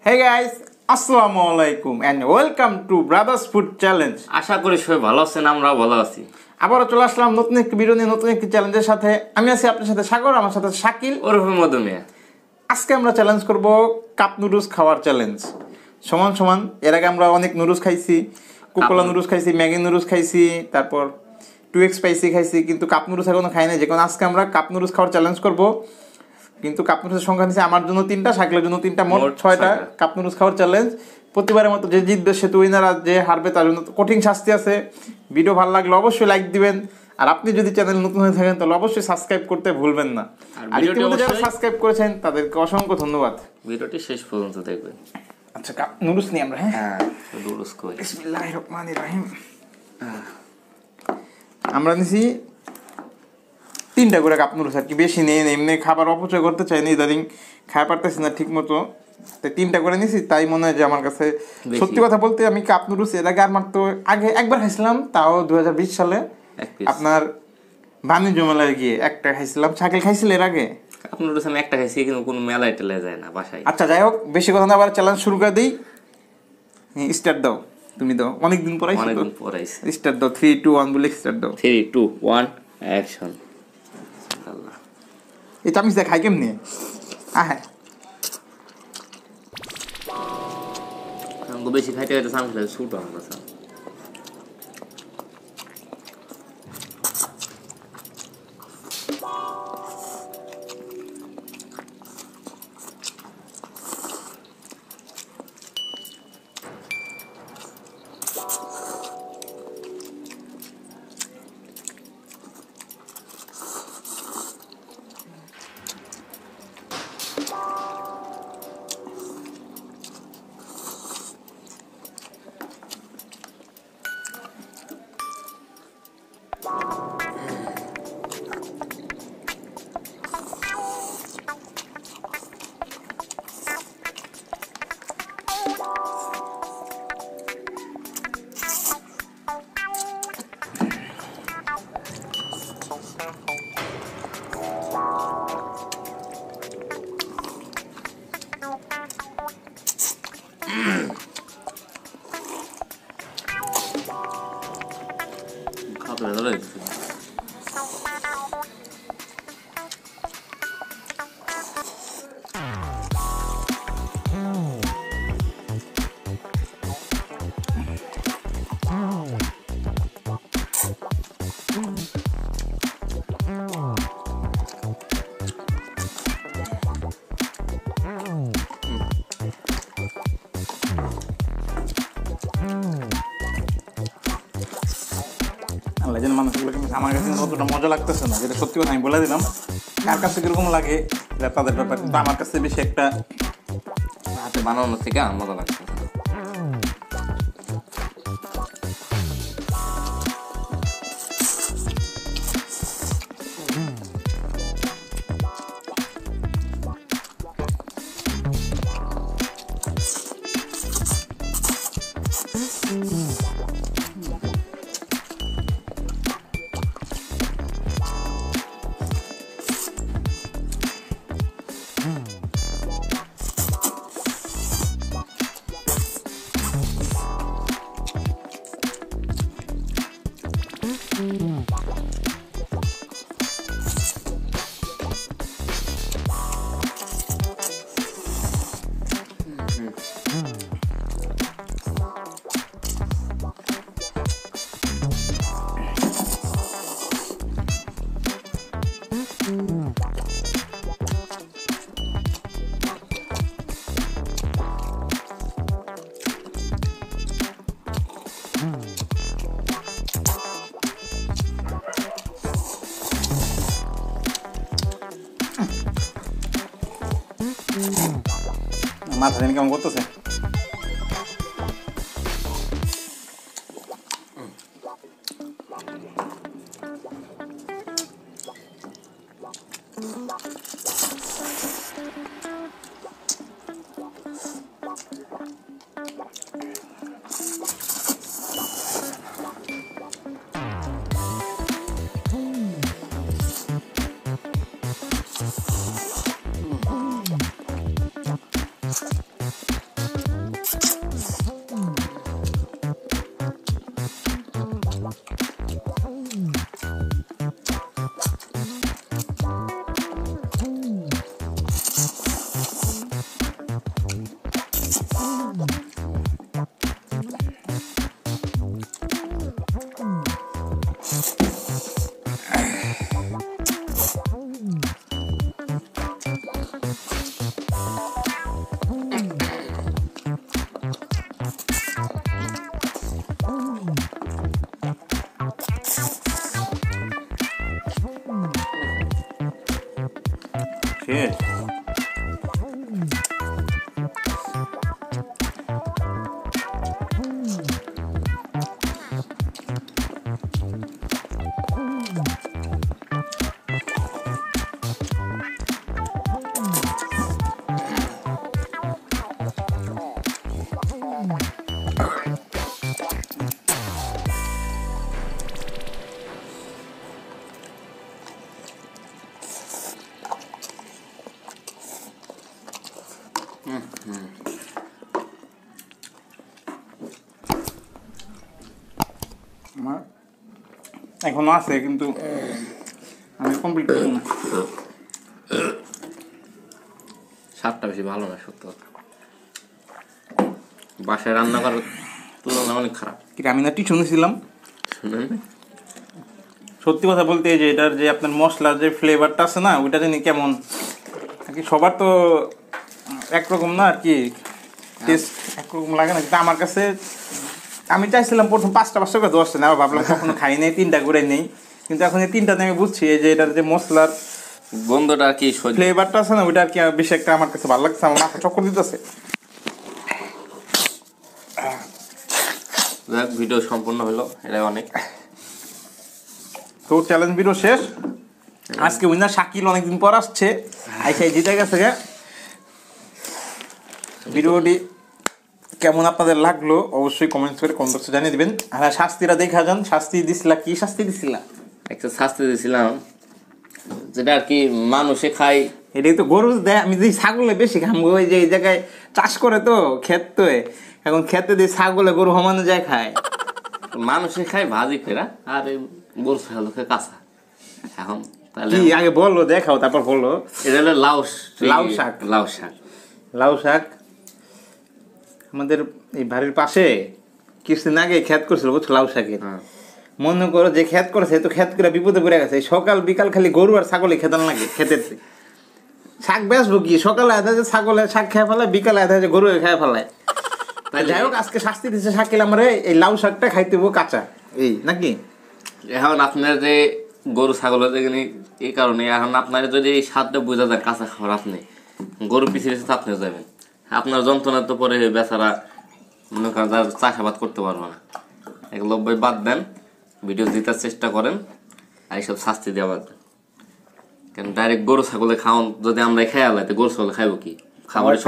Hey guys, আসসালামু আলাইকুম and welcome to Brothers Food Challenge. আশা করি সবাই ভালো আছেন, আমরাও ভালো আছি। আবারো চলে আসলাম নতুন একটি ভিডিও নিয়ে, নতুন একটি চ্যালেঞ্জের সাথে। আমি আছি আপনার সাথে সাগর, আমার সাথে শাকিল ওরফে মধুমিয়া। আজকে আমরা চ্যালেঞ্জ করব কাপ নুডলস খাওয়ার চ্যালেঞ্জ। সমান সমান এর আগে আমরা অনেক নুডলস খাইছি, কোকোলা নুডলস খাইছি, ম্যাগি নুডলস খাইছি, তারপর 2x স্পাইসি খাইছি, কিন্তু কাপ নুডলস এখনো খাই নাই। যেমন আজকে আমরা কাপ নুডলস খাওয়ার চ্যালেঞ্জ করব। কিন্তু কাপ নুডলসের সংখ্যা নিচ্ছে আমার জন্য 3টা, শাকিলের জন্য 3টা, মোট 6টা কাপ নুডলস খাওয়ার চ্যালেঞ্জ। প্রতিবারের মতো যে জিতবে সে তো উইনার, আর যে হারবে তার জন্য কঠিন শাস্তি আছে। ভিডিও ভালো লাগলে অবশ্যই লাইক দিবেন, আর আপনি যদি চ্যানেল নতুন হয়ে থাকেন তাহলে অবশ্যই সাবস্ক্রাইব করতে ভুলবেন না। আর ইতিমধ্যে যারা সাবস্ক্রাইব করেছেন তাদেরকে অসংখ্য ধন্যবাদ। ভিডিওটি শেষ পর্যন্ত দেখবেন। আচ্ছা, কাপ নুডলস নিয়ে আমরা নুডলস কই। বিসমিল্লাহির রহমানির রহিম। আমরা নিছি 3টা করে কাপ নুডলস, আর কি বেশি নেই। এমনি খাবার অপচয় করতে চাই না, ইদানিং খাওয়া পারতেছি না ঠিক মতো, তাই 3টা করে নিছি। তাই মনে হয় যে আমার কাছে সত্যি কথা বলতে আমি কাপ নুডলস এর আগে আগে একবার খাইছিলাম, তাও 2020 সালে আপনার বাণিজ্য মেলায় গিয়ে একটা খাইছিলাম। শাকিল খাইছিল এর আগে? কাপ নুডলস আমি একটা খাইছি, কিন্তু কোনো মেলায় টেলে যায় না বাসায়। আচ্ছা যাই হোক, বেশি কথা না, আবার চ্যালেঞ্জ শুরু করে দিই। স্টার্ট দাও, তুমি দাও, অনেকদিন পর স্টার্ট দাও। 3 2 1 বলে স্টার্ট দাও। 3 2 1 অ্যাকশন। আল্লাহ, এই চামিচ দেখ খাই কেমনে? হ্যাঁ, আমাকে বেশি খাইতে খাইতে সামনে শুট হওয়ার কথা। খাবে ধরে আমার কাছে অতটা মজা লাগতেছে না, যেটা সত্যি কথা আমি বলে দিলাম। কার কাছে কিরকম লাগে এটা তাদের ব্যাপার, কিন্তু আমার কাছে বেশি একটা হাতে বানানোর থেকে মজা লাগছে। মাথা জানি কেমন করতেছে। শেষ। আমার এখনো আছে কিন্তু আমি কমপ্লিট করব না। স্বাদটা বেশি ভালো না সত্য কথা। বাসায় রান্না করার তুলনা অনেক খারাপ। কিন্তু আমি না টিউশনে ছিলাম, শুনেন সত্যি কথা বলতে এই যে এটার যে আপনার মশলার যে ফ্লেভারটা আছে না ওইটা জানি কেমন আর কি, সবার তো একরকম না আর কি, টেস্ট একরকম লাগে না, কিন্তু আমার কাছে আমি চাইছিলাম প্রথম 5টা করে 10টা না, ভাবলাম কখনো খাই নাই 3টা করে নেই, কিন্তু এখন এই 3টাতে আমি বুঝছি এই যে এটার যে মশলার গন্ধটা আর কি ফ্লেভারটা আছে না ওইটা আর কি বেশি একটা আমার কাছে ভালো লাগছে, আমার মাথা চক্কর দিতেছে। ভিডিও সম্পূর্ণ হলো, এটা অনেক। তো চ্যালেঞ্জ ভিডিও শেষ। আজকে উইনার শাকিল অনেকদিন পর আসছে, আইসাই জিতে গেছে। ভিডিওটি কেমন আপনাদের লাগলো অবশ্যই কমেন্টস করে কমেন্ট বক্সে জানিয়ে দিবেন। আর শাস্তিরা দেখা যান, শাস্তি দিছিলা, কি শাস্তি দিছিলা? একটা শাস্তি দিয়েছিলাম যেটা আর কি মানুষে খায়, এটাই তো গরু দেয়, আমি যদি ছাগলে বেশি খামবো, ওই যে এই জায়গায় চাষ করে তো ক্ষেত, তো এখন খেতে দিয়ে ছাগলে গরু সমানো যায় খায়, মানুষে খায় ভাজি ফেরা, আর গরু ছাগল খায় কাঁচা। এখন তাহলে কি আগে বলো, দেখাও তারপর বলো। এটা হলো লাউ শাক। লাউ শাক, লাউ শাক আমাদের এই বাড়ির পাশে কিছুদিন আগে ক্ষেত করছিল বুঝছো, লাউ শাকের। মনে করো যে ক্ষেত করেছে তো ক্ষেত করে বিপদে পড়ে গেছে, সকাল বিকাল খালি গরু আর ছাগলে খেতান লাগে খেতের। শাক বেচবো কি, সকালে আধা যে ছাগলে শাক খেয়ে ফেলায়, বিকালে আধা যে গরু খেয়ে ফেলায়। তাই যাই হোক, আজকে শাস্তি দিচ্ছে শাকিল আমার, এই লাউ শাকটা খাইতে কাঁচা, এই নাকি। এখন আপনার যে গরু ছাগলের দেখেনি এই কারণে, এখন আপনার যদি এই স্বাদটা বোঝা যায় কাঁচা খাবার, আপনি গরু পিছিয়ে পিছিয়ে আপনি যাবেন, আপনার যন্ত্রণা তো পরে বেচারা মনে করেন যার চাষাবাদ করতে পারবো না। এগুলো বাদ দেন, ভিডিও জিতার চেষ্টা করেন, আর এইসব শাস্তি দেওয়া বাদ দেন। কারণ ডাইরেক্ট গরু ছাগলে খাওয়ান যদি আমরা খেয়ে আলাইতে, গরু ছাগলে খাইবো কি, খাবারের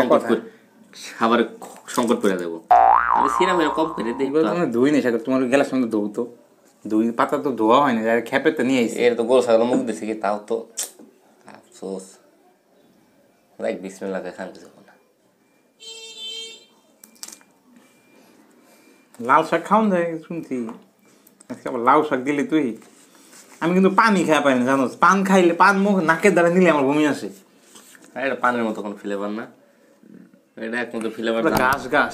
সংকট করে দেবো। আমি সিরামের কম করে দিই, ধুই নেই শাক, তোমার গেলার সঙ্গে ধোও তো, দুই পাতা তো ধোয়া হয় না, খেপে তো নিয়ে এর তো গরু ছাগল মুখ দিছে কি, তাও তো আফসোস। লাইক বিসমিল্লাহ খান কিছু না। লাল শাক খাওয়ান যায় শুনছি, আজকে আবার লাউ শাক দিলি তুই। আমি কিন্তু পানি খাওয়া পাই না জানো, পান খাইলে পান মুখ নাকের দ্বারা নিলে আমার বমি আসে। এটা পানের মতো কোনো ফ্লেভার না, এটা একমাত্র ফ্লেভার ঘাস ঘাস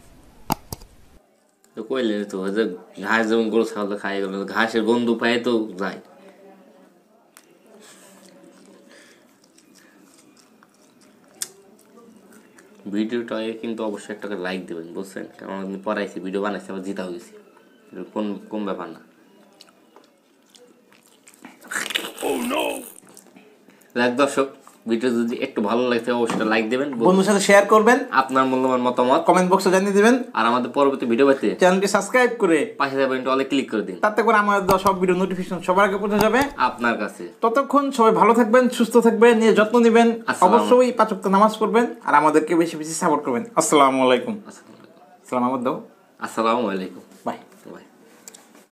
তো কইলে তো যে ঘাস যেমন গরু ছাগল খাই গেল, ঘাসের গন্ধ পায় তো যায়। ভিডিওটা কিন্তু অবশ্যই একটা লাইক দেবেন, বুঝছেন? কারণ আমি পড়াইছি, ভিডিও বানাইছি, আবার জিতা হয়েছি, কোন কোন ব্যাপার না। দর্শক, ভিডিও যদি একটু ভালো লাগছে অবশ্যই লাইক দেবেন, বন্ধুর সাথে শেয়ার করবেন, আপনার মূল্যবান মতামত কমেন্ট বক্সে জানিয়ে দিবেন, আর আমাদের পরবর্তী ভিডিও পেতে চ্যানেলটি সাবস্ক্রাইব করে পাশে বাটনটা অলে ক্লিক করে দিন, তাতে করে আমাদের সব ভিডিও নোটিফিকেশন সবার আগে পৌঁছে যাবে আপনার কাছে। ততক্ষণ সবাই ভালো থাকবেন, সুস্থ থাকবেন, নিয়ে যত্ন নেবেন, অবশ্যই 5 ওয়াক্ত নামাজ পড়বেন, আর আমাদেরকে বেশি বেশি সাপোর্ট করবেন। আসসালামু আলাইকুম। আসসালাম দাও। আসসালামু আলাইকুম।